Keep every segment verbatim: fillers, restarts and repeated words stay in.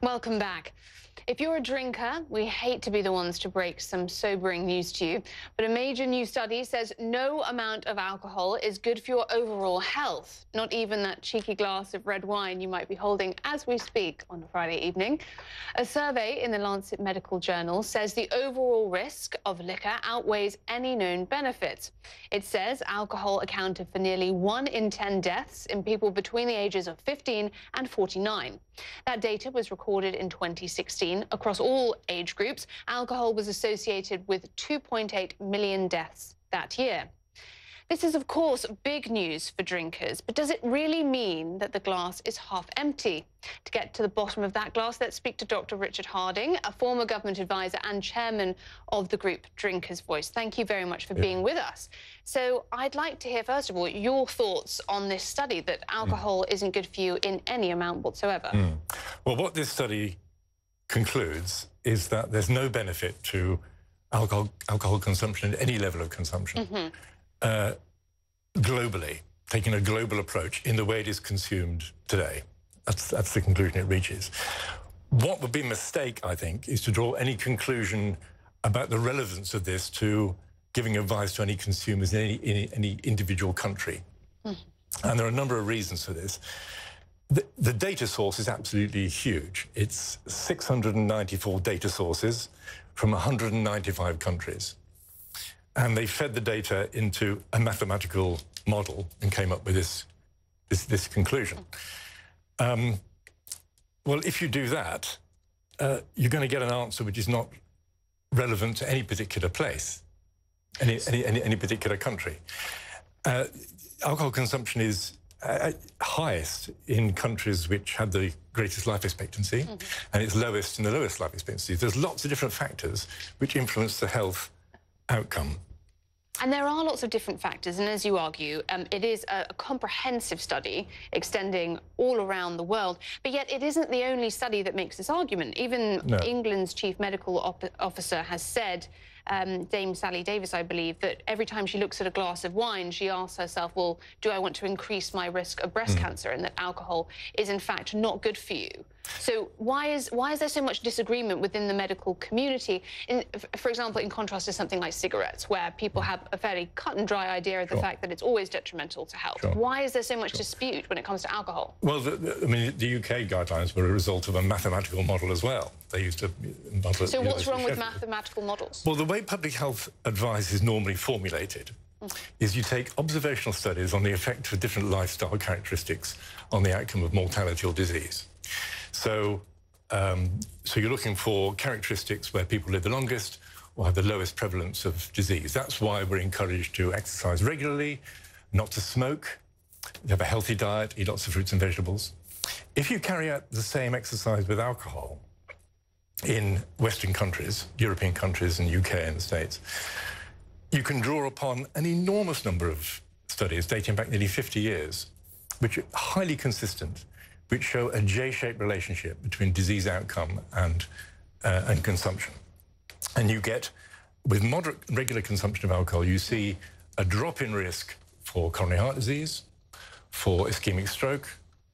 Welcome back. If you're a drinker, we hate to be the ones to break some sobering news to you, but a major new study says no amount of alcohol is good for your overall health, not even that cheeky glass of red wine you might be holding as we speak on a Friday evening. A survey in the Lancet Medical Journal says the overall risk of liquor outweighs any known benefits. It says alcohol accounted for nearly one in ten deaths in people between the ages of fifteen and forty-nine. That data was recorded in twenty sixteen. Across all age groups, alcohol was associated with two point eight million deaths that year. This is, of course, big news for drinkers, but does it really mean that the glass is half empty? To get to the bottom of that glass, let's speak to Doctor Richard Haring, a former government advisor and chairman of the group Drinkers' Voice. Thank you very much for being with us. So I'd like to hear, first of all, your thoughts on this study that alcohol mm. isn't good for you in any amount whatsoever. Mm. Well, what this study concludes is that there's no benefit to alcohol, alcohol consumption at any level of consumption. Mm-hmm. Uh, globally, taking a global approach in the way it is consumed today. That's, that's the conclusion it reaches. What would be a mistake, I think, is to draw any conclusion about the relevance of this to giving advice to any consumers in any, in any individual country. Mm. And there are a number of reasons for this. The, the data source is absolutely huge. It's six hundred ninety-four data sources from one hundred ninety-five countries. And they fed the data into a mathematical model and came up with this, this, this conclusion. Um, well, if you do that, uh, you're going to get an answer which is not relevant to any particular place, any, any, any, any particular country. Uh, alcohol consumption is uh, highest in countries which had the greatest life expectancy, mm-hmm. and it's lowest in the lowest life expectancy. There's lots of different factors which influence the health outcome. And there are lots of different factors, and as you argue, um, it is a, a comprehensive study extending all around the world, but yet it isn't the only study that makes this argument. Even no. England's chief medical op officer has said, um, Dame Sally Davis, I believe, that every time she looks at a glass of wine, she asks herself, well, do I want to increase my risk of breast mm. cancer, and that alcohol is, in fact, not good for you. So why is why is there so much disagreement within the medical community? In, for example, in contrast to something like cigarettes, where people have a fairly cut and dry idea of the sure. fact that it's always detrimental to health. Sure. Why is there so much sure. dispute when it comes to alcohol? Well, the, the, I mean, the U K guidelines were a result of a mathematical model as well. They used to model. So what's wrong with mathematical models? Well, the way public health advice is normally formulated mm. is you take observational studies on the effect of different lifestyle characteristics on the outcome of mortality or disease. So, um, so you're looking for characteristics where people live the longest or have the lowest prevalence of disease. That's why we're encouraged to exercise regularly, not to smoke, have a healthy diet, eat lots of fruits and vegetables. If you carry out the same exercise with alcohol in Western countries, European countries and U K and the States, you can draw upon an enormous number of studies dating back nearly fifty years, which are highly consistent, which show a J-shaped relationship between disease outcome and, uh, and consumption. And you get, with moderate regular consumption of alcohol, you see a drop in risk for coronary heart disease, for ischemic stroke,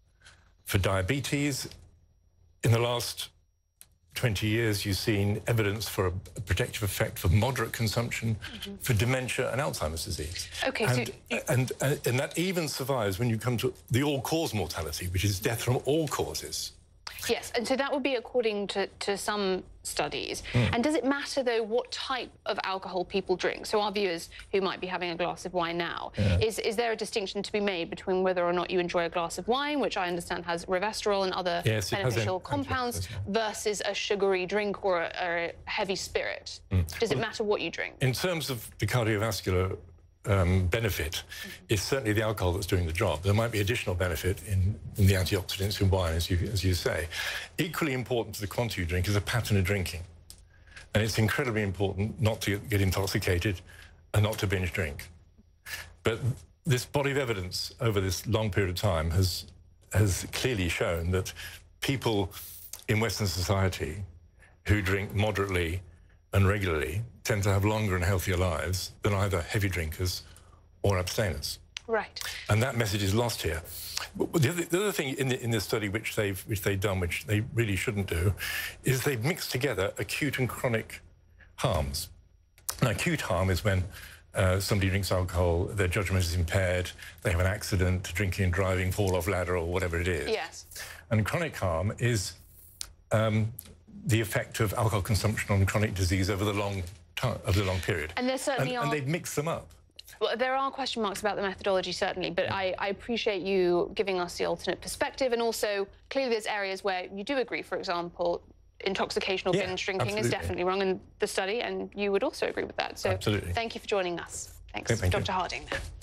for diabetes. In the last twenty years, you've seen evidence for a, a protective effect for moderate consumption, mm-hmm. for dementia and Alzheimer's disease. Okay, and, so... and, and, and that even survives when you come to the all-cause mortality, which is death from all causes. Yes, and so that would be according to, to some studies. Mm. And does it matter, though, what type of alcohol people drink? So our viewers who might be having a glass of wine now, yeah. is, is there a distinction to be made between whether or not you enjoy a glass of wine, which I understand has resveratrol and other yes, beneficial compounds, versus a sugary drink or a, or a heavy spirit? Mm. Does well, it matter what you drink? In terms of the cardiovascular Um, benefit, mm-hmm. it's certainly the alcohol that's doing the job. There might be additional benefit in, in the antioxidants in wine, as you, as you say. Equally important to the quantity you drink is a pattern of drinking. And it's incredibly important not to get intoxicated and not to binge drink. But this body of evidence over this long period of time has, has clearly shown that people in Western society who drink moderately and regularly tend to have longer and healthier lives than either heavy drinkers or abstainers. Right. And that message is lost here. But the other, the other thing in, the, in this study which they've, which they've done, which they really shouldn't do, is they've mixed together acute and chronic harms. Now, acute harm is when uh, somebody drinks alcohol, their judgment is impaired, they have an accident, drinking and driving, fall off ladder or whatever it is. Yes. And chronic harm is um, the effect of alcohol consumption on chronic disease over the long time, over the long period. And there certainly and, are... and they've mixed them up. Well, there are question marks about the methodology, certainly, but I, I appreciate you giving us the alternate perspective, and also clearly there's areas where you do agree. For example, intoxication or yeah, binge drinking absolutely. is definitely wrong in the study, and you would also agree with that. So absolutely. Thank you for joining us. Thanks, Okay, thank Doctor you. Harding.